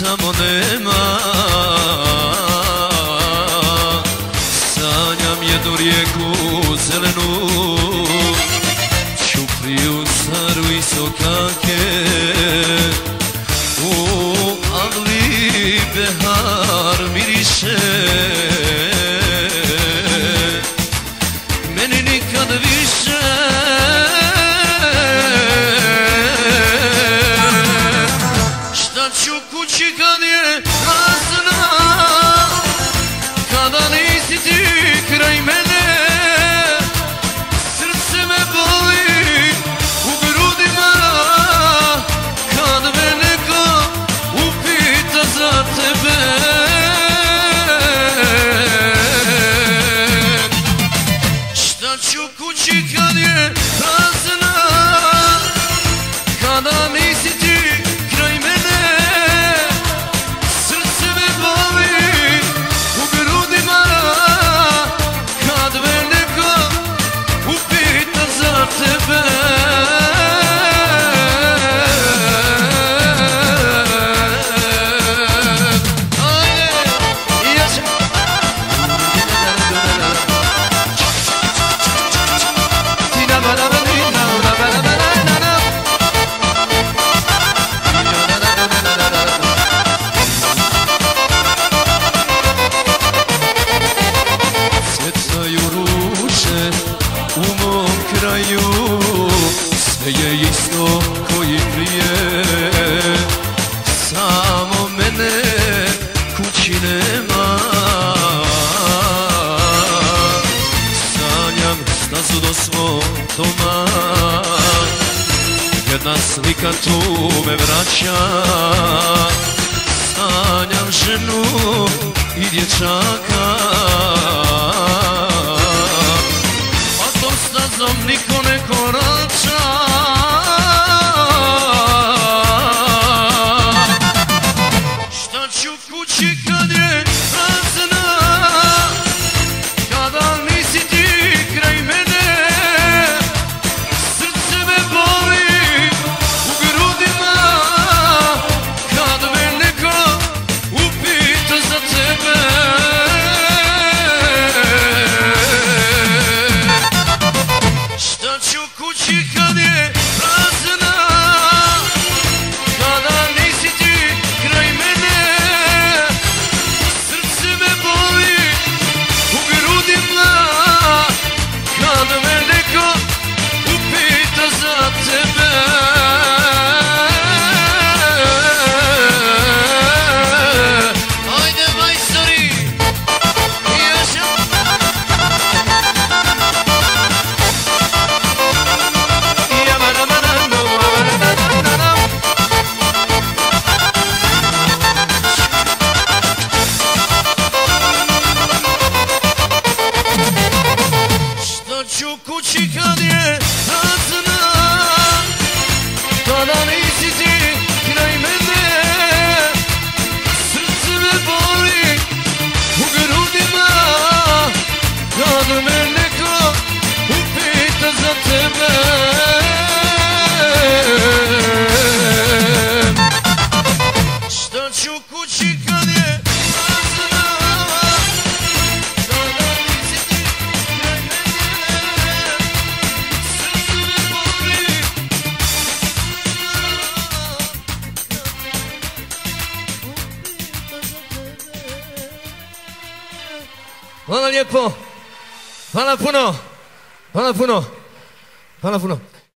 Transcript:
samo nema. Sanjam jednu rijeku zelenu, čupriju staru i sokake. Ali behar miriše, meni nikad više. Šta ću kući kad je prazna, kada nisi ti kraj mene? Srce me boli u grudima, kad me neko upita za tebe. Šta ću kući kad je prazna, kada nisi ti kraj mene? Srce me boli u grudima, kad me neko upita za tebe. U mom kraju sve je isto koji prije, samo mene kući nema. Sanjam stazu do svog doma, jedna slika tu me vraća. Sanjam ženu i dječaka, niko ne korača. Šta ću kući kad je prazna, kada nisi ti kraj mene? Srce me boli u grudima, kad me neko upita za tebe. Kući kad je prazna, kada nisi ti kraj mene? Srce me boli u grudima, kad me neko upita za tebe. Ajde majstori, kući kad je prazna, kada nisi ti kraj mene? Srce me boli u grudima, kad me neko upita za tebe. Šta ću kući kad je prazna, kada nisi ti kraj mene? Hvala lijepo, hvala puno, hvala puno, hvala puno.